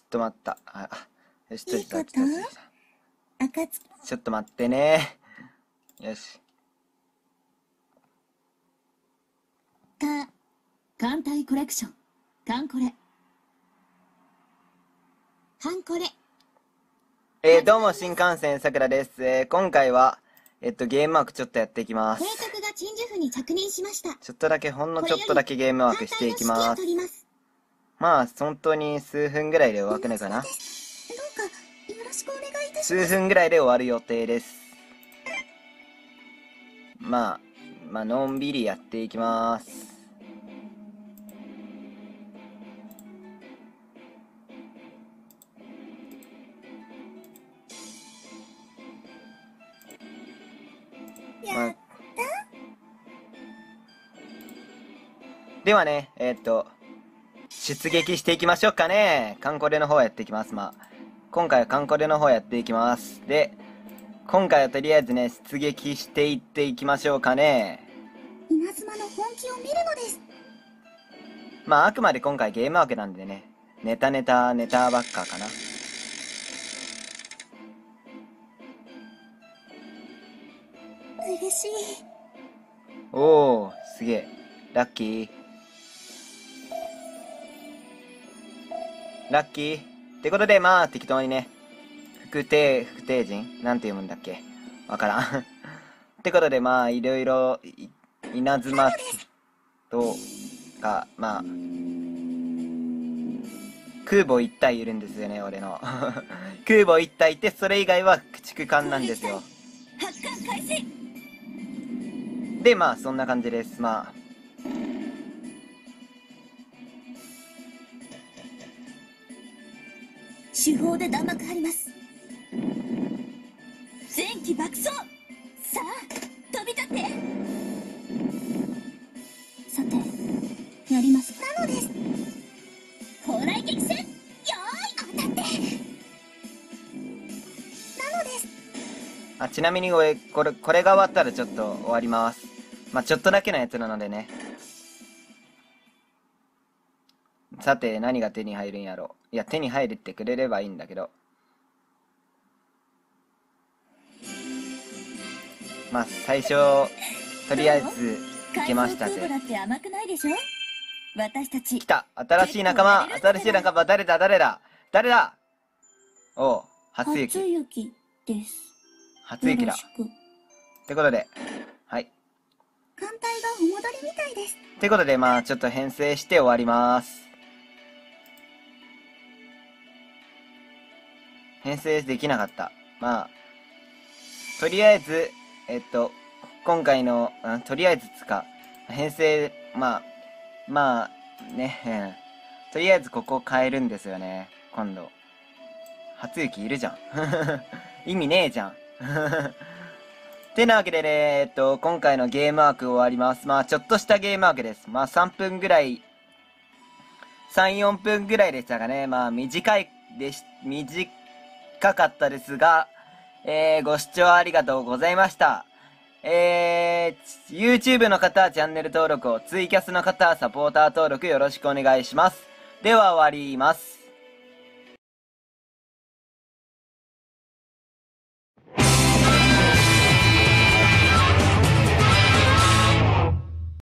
と待った。よし、 いいこと？暁。 ちょっと待ってね。よし。 艦隊コレクション。カンコレ。ハンコレ。 どうも、新幹線さくらです。今回は、ゲームワークちょっとやっていきます。 計画が鎮守府に着任しました。 ちょっとだけ、ほんのちょっとだけゲームワークしていきます。まあ、本当に数分ぐらいで終わるのかな。 どうか、よろしくお願いいたします。 数分ぐらいで終わる予定です。まあ、のんびりやっていきます。 やった。 ではね、出撃していきましょうかね。カンコレの方やっていきます。今回はカンコレの方やっていきます。で、今回はとりあえずね、出撃していっていきましょうかね。 稲妻の本気を見るのです。 あくまで今回ゲームワークなんでね、ネタばっかかな。 嬉しい。 おー、すげえ。ラッキー。ってことで、適当にね、副帝人なんて読むんだっけわからん。ってことで、いろいろ、稲妻とか、空母1体いるんですよね、俺の。空母1体いて、それ以外は駆逐艦なんですよ。 発艦開始。 で、そんな感じです。 手法で弾幕張ります。前期爆走。さあ飛び立って。さてやります。なのです。砲雷撃戦。よーい当たって。なのです。 ちなみにこれが終わったらちょっと終わります。ちょっとだけのやつなのでね。さて、何が手に入るんやろ。いや、手に入れてくれればいいんだけど。最初、とりあえず、いけましたぜ。 甘くないでしょ？私たち。 来た！新しい仲間、誰だおう、初雪。 初雪です。 初雪だ。ってことで、はい。 艦隊がお戻りみたいです。 ってことで、ちょっと編成して終わります。編成できなかった。とりあえず、今回の、とりあえず編成、ね、とりあえずここ変えるんですよね、今度。初雪いるじゃん。意味ねえじゃん。てなわけでね、今回のゲームワーク終わります。ちょっとしたゲームワークです。3、4分ぐらいでしたかね。短かったですが、ご視聴ありがとうございました。YouTube の方はチャンネル登録を、ツイキャスの方はサポーター登録よろしくお願いします。では終わります。